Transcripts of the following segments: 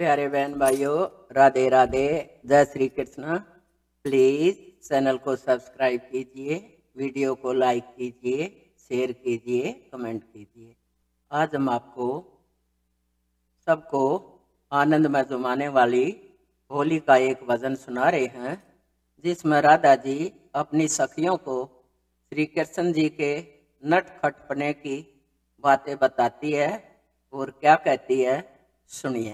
प्यारे बहन भाइयों, राधे राधे, जय श्री कृष्ण। प्लीज चैनल को सब्सक्राइब कीजिए, वीडियो को लाइक कीजिए, शेयर कीजिए, कमेंट कीजिए। आज हम आपको सबको आनंद में जुमाने वाली होली का एक भजन सुना रहे हैं, जिसमें राधा जी अपनी सखियों को श्री कृष्ण जी के नटखटपने की बातें बताती है और क्या कहती है, सुनिए।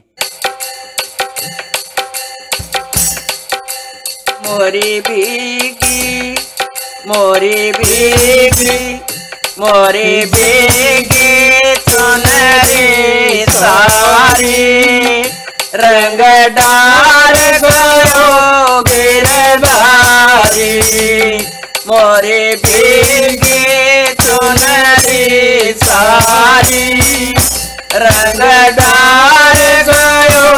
मोरी भीगी मोरी भीगी मोरी भीगी चुनरी सारी, रंग डाल गयो गिरधारी। मोरी भीगी चुनरी सारी, रंग डाल गयो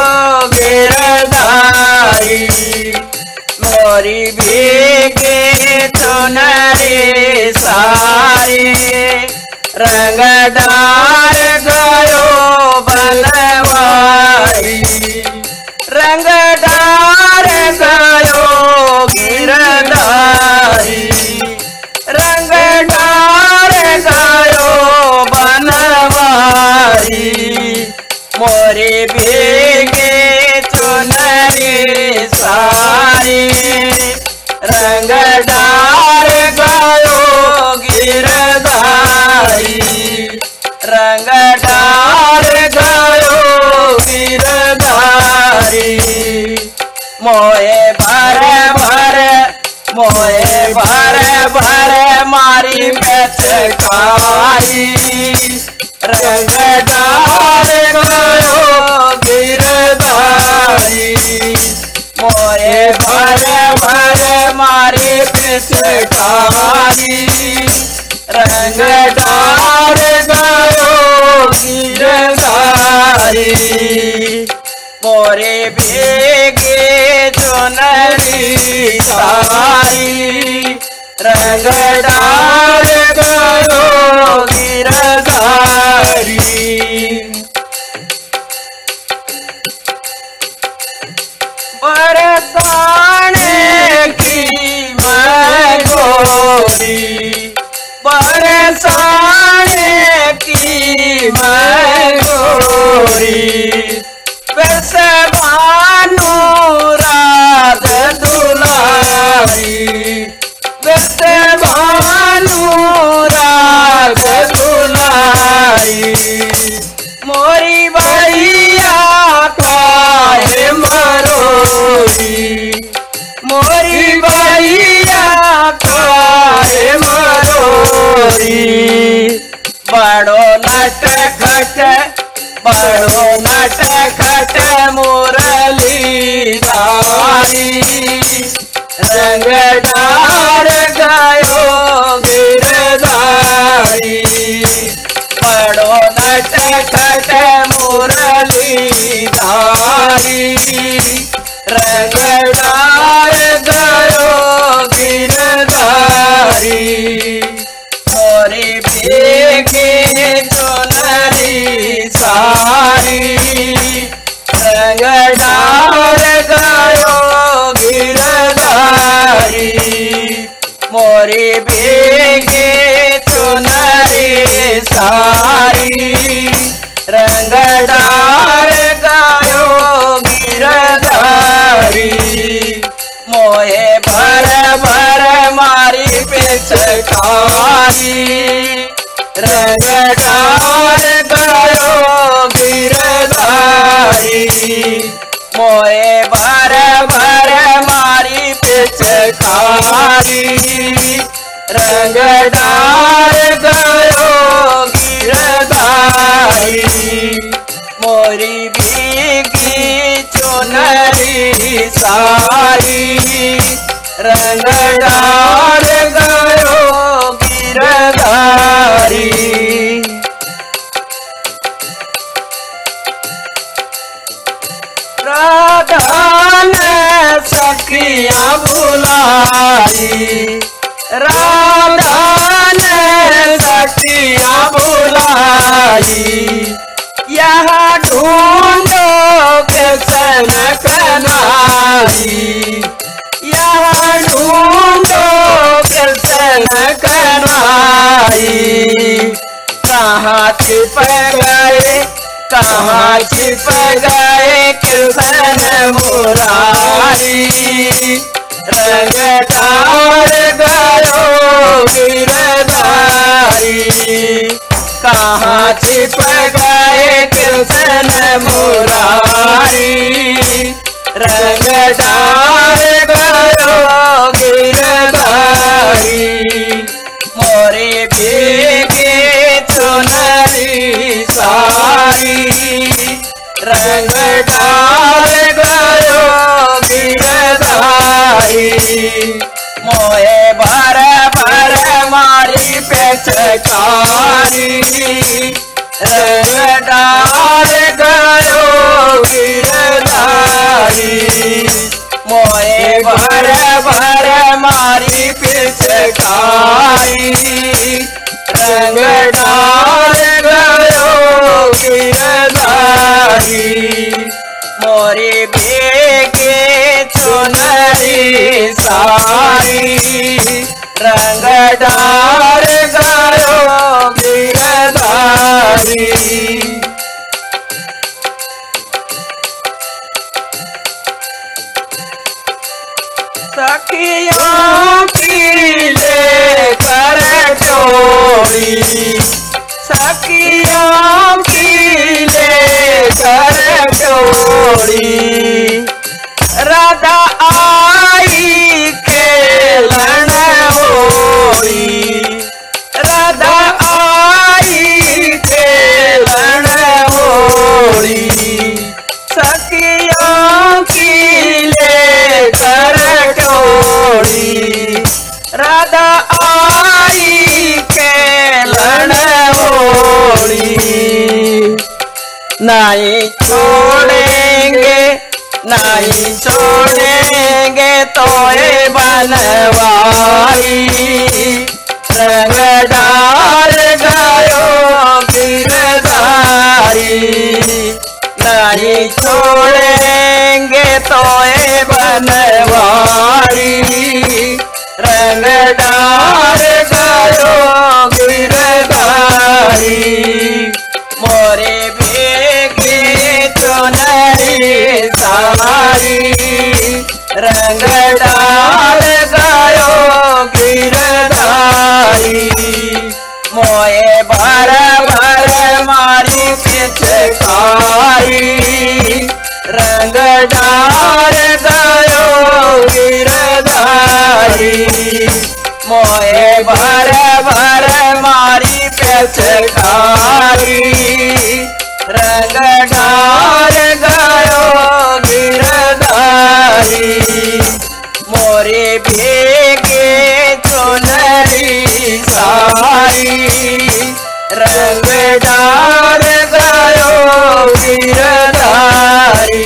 गिरधारी। मोरी भीगी चुनरी सारी, रंग डाल गयो बनवारी। रंग डाल गयो गिरधारी, रंग डाल गयो बनवारी। मोरी भीगी चुनरी सारी, रंग डाल गयो गिरधारी। रंग डाल गयो गिरधारी। मोए भर भर मोए भर भर मारी पेचकारी, रंग डाल गयो गिरधारी। मोए भर भर मारी पेचकारी, रंग डाल गयो गिरधारी। मोरे भीगी चुनरी सारी, रंग डाल गयो गिरधारी। बरसाने की मैं गोरी, बरसाने की मैं गोरी। वैसे भानु रात दुलारी, वैसे भानु रात दुलारी। मोरी भैया काहे मरोरी, मोरी भैया काहे मरोरी। बड़ो नट खट बड़ो नट खट मुरली धारी, रंग डाल गयो गिरधारी। बड़ो नट खट मुरली धारी, रंग डाल गयो गिरधारी। मोरी भीगी चुनरी सारी, रंग डाल गयो गिरधारी। मोरी भीगी चुनरी सारी, रंग डाल गयो गिरधारी। मोए भर भर मारी पेचकारी, रंग डाल गयो गिरधारी। मोए भर भर मारी पेचकारी, रंग डाल गयो गिरधारी। मोरी भीगी चुनरी सारी, रंग डाल गयो गिरधारी। राधा ने सखियाँ बुलाई, राधा ने सखियाँ बुलाई। यहाँ ढूंढो के कहाँ छिप गए, कहाँ छिप गए कृष्ण मुरारी। रंग डाल गयो गिरधारी, कहाँ छिप गए कृष्ण मुरारी। रंग डाल गयो गिरधारी, मोरे भीगे चुनरी सारी। रंग डाल गयो गिरधारी, मोए भर भर मारी पेचकारी। रंग डाल गयो गिरधारी, मोए भर भर मारी पिचकारी। रंग डाल गयो गिरधारी, मोरे बेगे चुनरी सारी। रंग डाल गयो गिरधारी, सखियों की लेकर जोड़ी। सखियों की लेकर जोड़ी, राधा आई खेलन होली। राधा आई खेलन होली, सखियों की लेकर जोड़ी। राधा आई खेलन होली, नहीं छोड़ेंगे, नहीं छोड़ेंगे तोए बनवाई। रंग डाल गयो गिरधारी, नहीं छोड़ेंगे तोए बनवारी। रंग डाल गयो गिरधारी, मोरे बेगे चुनरी सारी। रंग डाल गयो गिरधारी, मोए भर भर मारी पिचकारी। रंग डाल गयो गिरधारी, मोए भर भर मारी पिचकारी। रंग डाल गयो गिरधारी, मोरे भीगे चुनरी सारी। रंग डाल गयो गिरधारी,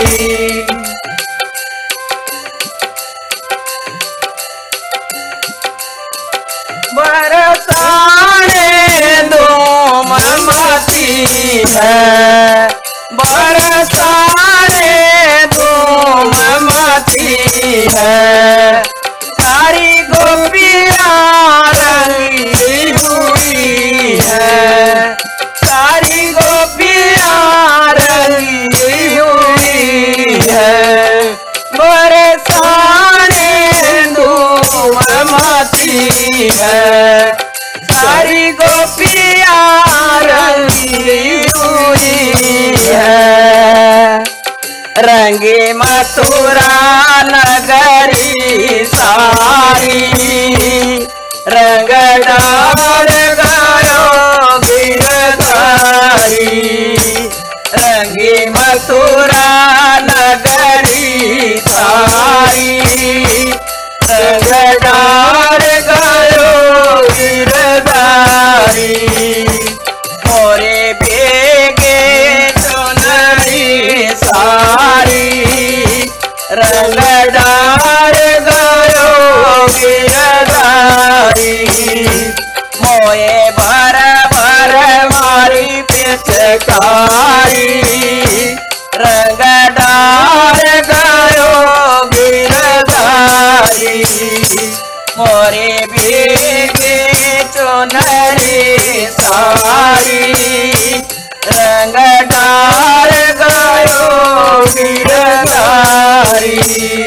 बरसाने धूम मची है। बरसाने धूम मची है, सारी गोपियाँ रंगी हुई है। सारी गोपियाँ रंगी हुई है, बरसाने धूम मची है। सारी गोपियाँ रंगी हुई है, रंगे मथुरा नगरी सारी। रंग डाल गयो गिरधारी, रंगे मथुरा नगरी सारी। रंग डाल गयो गिरधारी, मोरे बेगे चुनरी सारी। रंग डाल गयो गिरधारी, मोए भर भर मारी पिचकारी। रंग डाल गयो गिरधारी, मोरे भीगे चुनरी सारी। रंग डार गयो गिरधारी।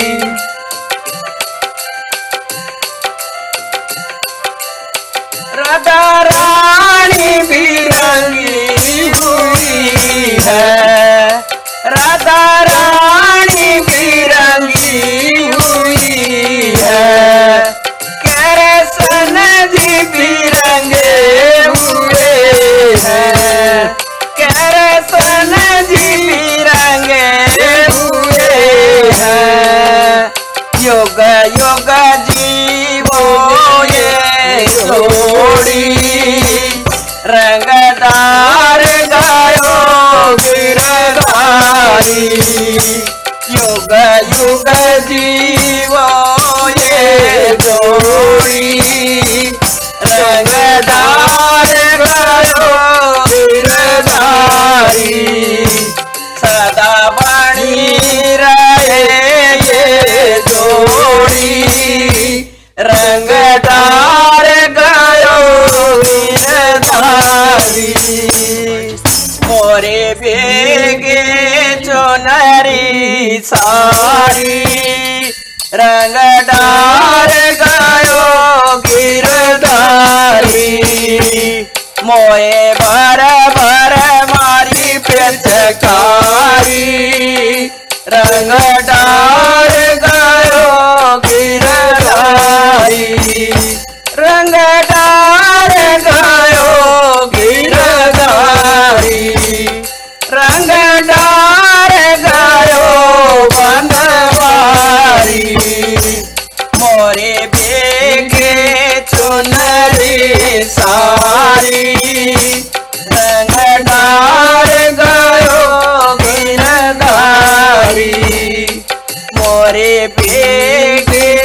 राधा रानी भी रंगी हुई है, राधा रानी भी रंगी हुई है, कृष्ण जी भी रंगे हुए हैं, कृष्ण जी भी रंगे हुए हैं। युग युग जीवो ये जोड़ी, रंगदार गयो गिरधारी। युग युग जीवो ये जोड़ी, रंगदार गयो गिरधारी। सदा बनी रहे ये जोड़ी, रंगदार गयो गिरधारी। मोरे बेगे चुनरी सारी, रंगदार गयो गिरधारी। मोए भर भर मारी पिचकारी, रंगदार गयो गिरधारी। रंगदार गयो गिरधारी, रंगदार गयो बनवारी। मोरे बेगे चुनरी सारी, रंगदार गयो गिरधारी। मोरे बेगे